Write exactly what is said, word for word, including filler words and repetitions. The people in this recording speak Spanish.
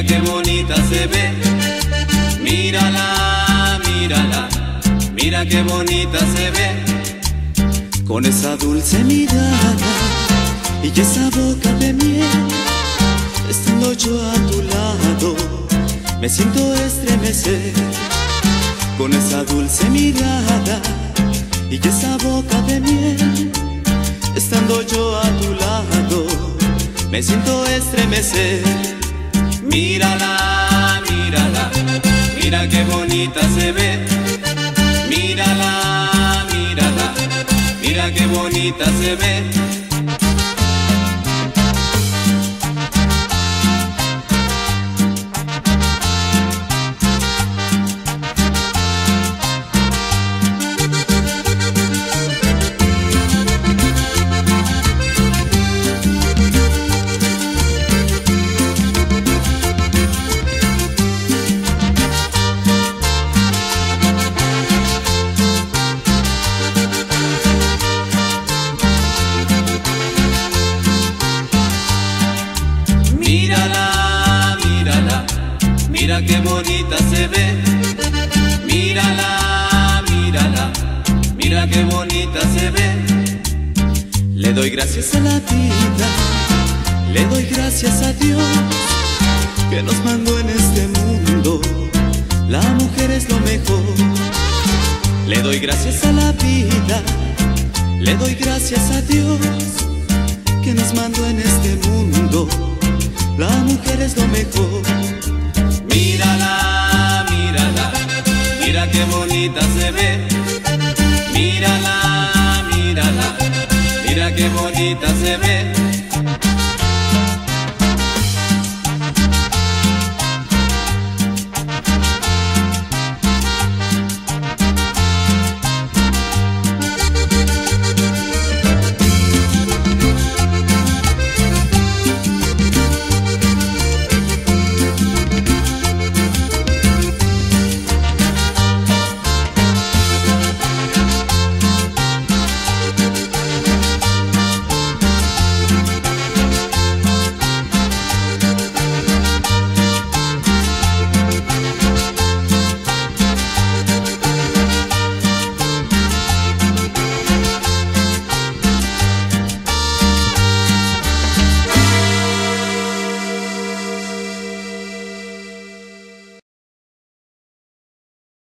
mira qué bonita se ve. Mírala, mírala, mira qué bonita se ve. Con esa dulce mirada y esa boca de miel, estando yo a tu lado, me siento estremecer. Con esa dulce mirada y esa boca de miel, estando yo a tu lado, me siento estremecer. Mírala, mírala, mira qué bonita se ve. Mírala, mírala, mira qué bonita se ve. Mírala, mírala, mira qué bonita se ve. Mírala, mírala, mira qué bonita se ve. Le doy gracias a la vida, le doy gracias a Dios, que nos mandó en este mundo. La mujer es lo mejor. Le doy gracias a la vida, le doy gracias a Dios, que nos mandó en este mundo. La mujer es lo mejor. Mírala, mírala, mira qué bonita se ve. Mírala, mírala, mira qué bonita se ve.